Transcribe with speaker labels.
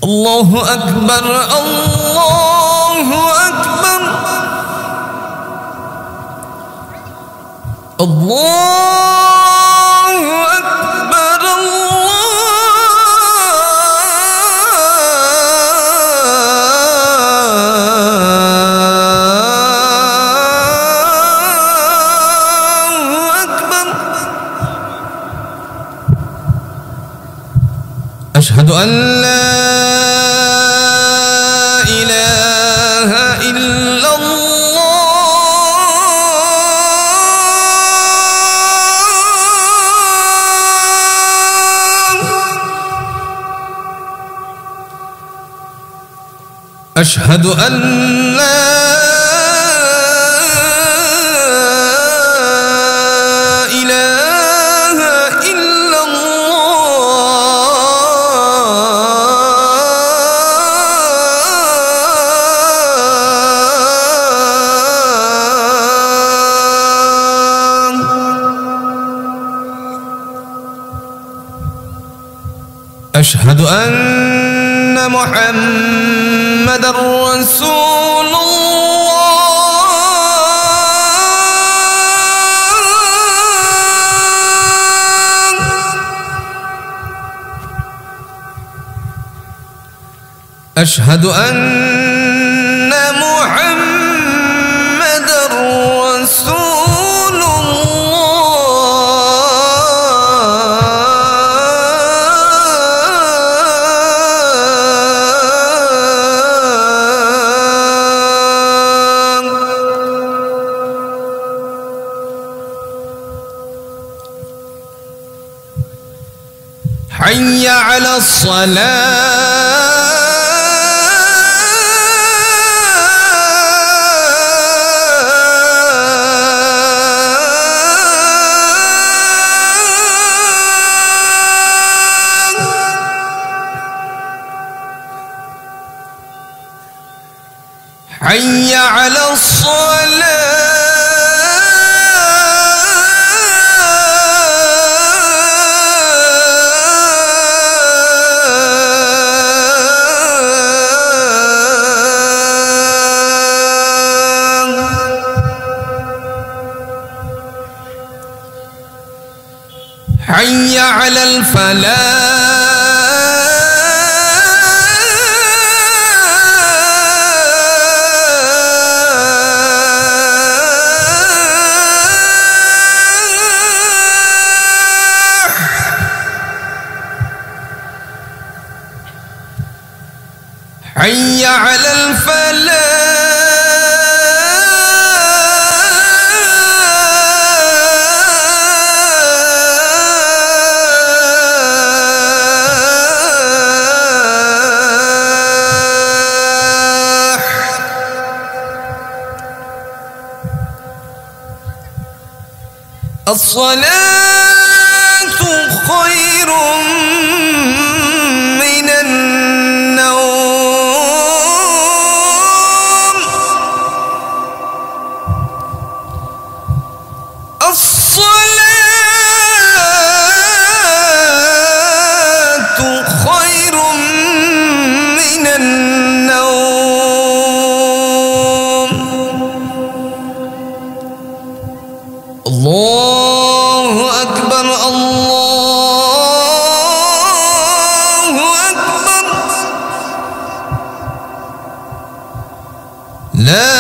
Speaker 1: الله أكبر الله أكبر الله أكبر الله أكبر. أشهد أن لا إله إلا الله. أشهد أن لا إله إلا الله. أشهد أن محمدًا رسول الله. أشهد أن محمدًا رسول حي على الصلاة. حي على الصلاة. حي على الفلاح. حي على الفلاح. الصلاة خير من النوم. الصلاة خير من النوم. الله أكبر الله أكبر. لا